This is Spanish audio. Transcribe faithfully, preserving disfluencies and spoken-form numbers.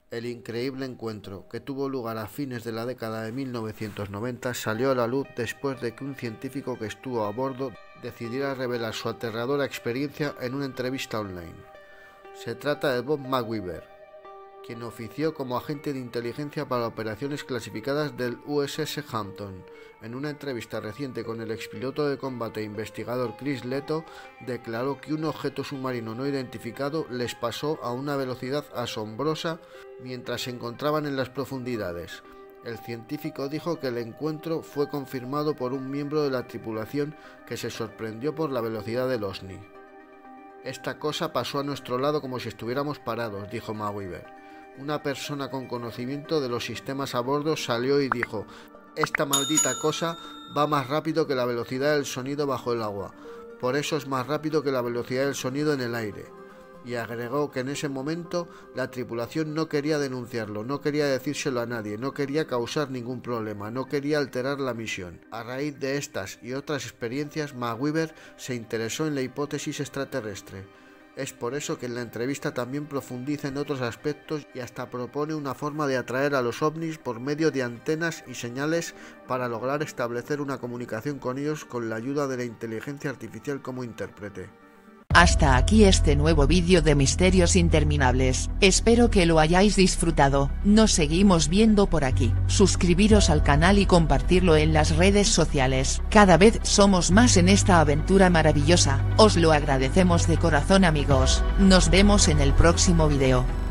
El increíble encuentro, que tuvo lugar a fines de la década de mil novecientos noventa, salió a la luz después de que un científico que estuvo a bordo decidiera revelar su aterradora experiencia en una entrevista online. Se trata de Bob McWhirter, quien ofició como agente de inteligencia para operaciones clasificadas del U S S Hampton. En una entrevista reciente con el expiloto de combate e investigador Chris Leto, declaró que un objeto submarino no identificado les pasó a una velocidad asombrosa mientras se encontraban en las profundidades. El científico dijo que el encuentro fue confirmado por un miembro de la tripulación que se sorprendió por la velocidad del OVNI. Esta cosa pasó a nuestro lado como si estuviéramos parados, dijo McWhirter. Una persona con conocimiento de los sistemas a bordo salió y dijo: esta maldita cosa va más rápido que la velocidad del sonido bajo el agua, por eso es más rápido que la velocidad del sonido en el aire. Y agregó que en ese momento la tripulación no quería denunciarlo, no quería decírselo a nadie, no quería causar ningún problema, no quería alterar la misión. A raíz de estas y otras experiencias, McWhirter se interesó en la hipótesis extraterrestre. Es por eso que en la entrevista también profundiza en otros aspectos y hasta propone una forma de atraer a los ovnis por medio de antenas y señales para lograr establecer una comunicación con ellos con la ayuda de la inteligencia artificial como intérprete. Hasta aquí este nuevo vídeo de Misterios Interminables, espero que lo hayáis disfrutado, nos seguimos viendo por aquí, suscribiros al canal y compartirlo en las redes sociales, cada vez somos más en esta aventura maravillosa, os lo agradecemos de corazón amigos, nos vemos en el próximo vídeo.